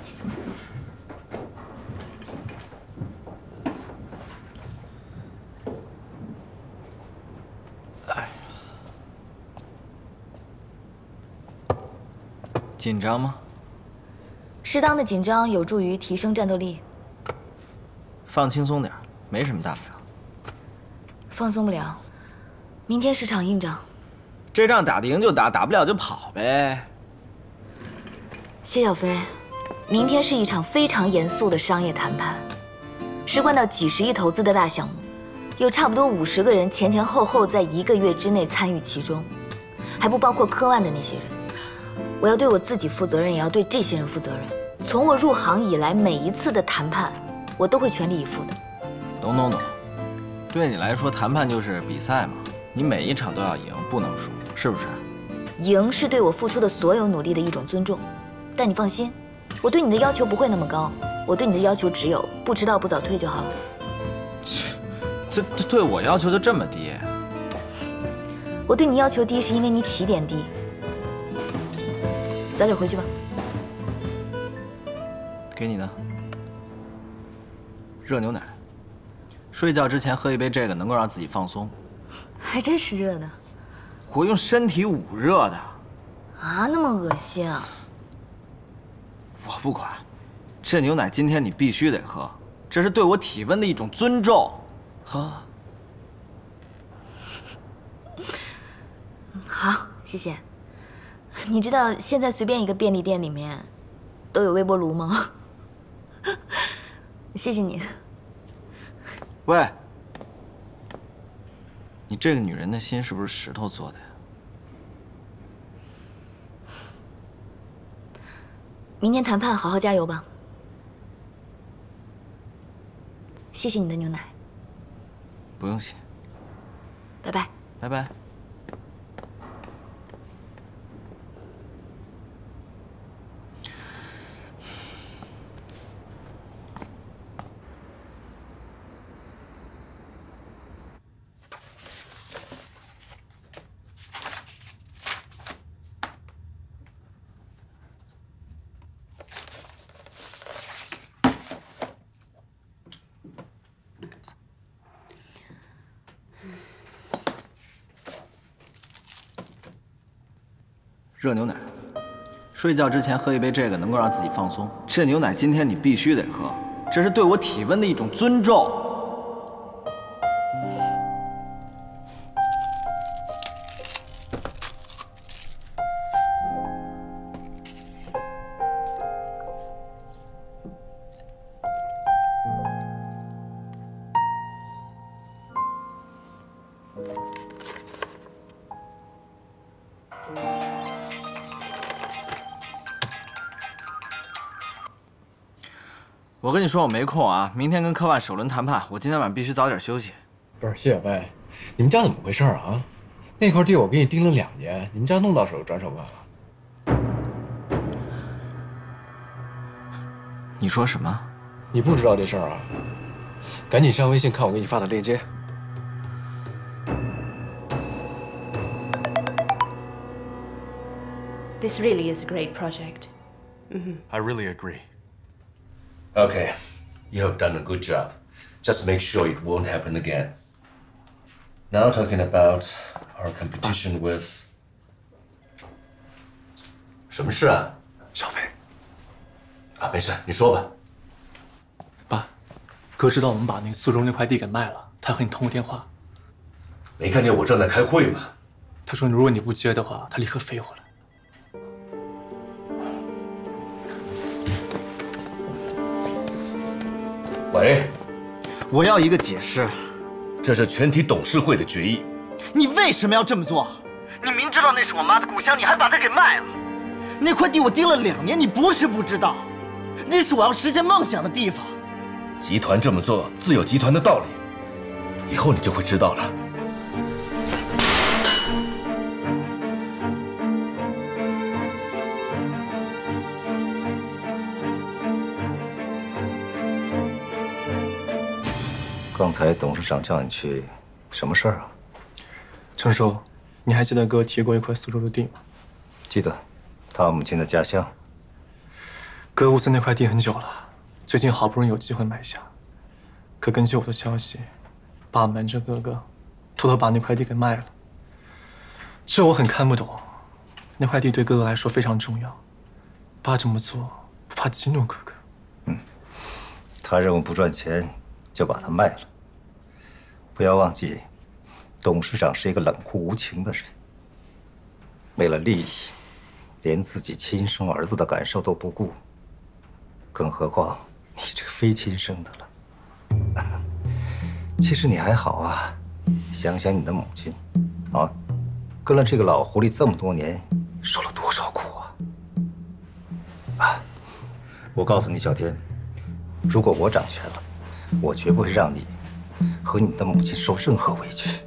紧张吗？ 适当的紧张有助于提升战斗力。 放轻松点，没什么大不了。 放松不了，明天是场硬仗。 这仗打得赢就打，打不了就跑呗。 谢小飞，明天是一场非常严肃的商业谈判，事关到几十亿投资的大项目，有差不多50个人前后后在1个月之内参与其中，还不包括科万的那些人。 我要对我自己负责任，也要对这些人负责任。从我入行以来，每一次的谈判，我都会全力以赴的。 懂。对你来说，谈判就是比赛嘛，你每一场都要赢，不能输，是不是？ 赢是对我付出的所有努力的一种尊重。但你放心，我对你的要求不会那么高，我对你的要求只有不迟到、不早退就好了。 这对我要求就这么低？ 我对你要求低，是因为你起点低。 早点回去吧。 给你的热牛奶，睡觉之前喝一杯这个，能够让自己放松。 还真是热的。 我用身体捂热的。 啊，那么恶心啊！ 我不管，这牛奶今天你必须得喝，这是对我体温的一种尊重。喝。 好，谢谢。 你知道现在随便一个便利店里面都有微波炉吗？谢谢你。 喂，你这个女人的心是不是石头做的呀？ 明天谈判好好加油吧。谢谢你的牛奶。 不用谢。 拜拜。 拜拜。 热牛奶，睡觉之前喝一杯这个，能够让自己放松。这牛奶今天你必须得喝，这是对我体温的一种尊重。我跟你说，我没空啊，明天跟科万首轮谈判，我今天晚上必须早点休息。 不是谢小飞，你们家怎么回事啊？那块地我给你盯了2年，你们家弄到手转手快了。 你说什么？ 你不知道这事儿啊？赶紧上微信看我给你发的链接。 This really is a great project. I really agree. Okay, you have done a good job. Just make sure it won't happen again. Now talking about our competition with... 什么事啊？ 小飞。 啊，没事，你说吧。 爸，哥知道我们把那苏州那块地给卖了，他和你通过电话。 没看见我正在开会吗？ 他说如果你不接的话，他立刻飞回来。 喂， 我要一个解释。 这是全体董事会的决议。 你为什么要这么做？你明知道那是我妈的故乡，你还把它给卖了。那块地我盯了2年，你不是不知道，那是我要实现梦想的地方。 集团这么做自有集团的道理，以后你就会知道了。 刚才董事长叫你去，什么事儿啊？ 程叔，你还记得哥提过一块苏州的地吗？ 记得，他母亲的家乡。 哥物色那块地很久了，最近好不容易有机会买下。可根据我的消息，爸瞒着哥哥，偷偷把那块地给卖了。这我很看不懂。那块地对哥哥来说非常重要，爸这么做不怕激怒哥哥？ 他认为不赚钱，就把它卖了。不要忘记，董事长是一个冷酷无情的人。为了利益，连自己亲生儿子的感受都不顾，更何况你这个非亲生的了。其实你还好啊，想想你的母亲，啊，跟了这个老狐狸这么多年，受了多少苦啊！我告诉你，小天，如果我掌权了，我绝不会让你和你的母亲受任何委屈。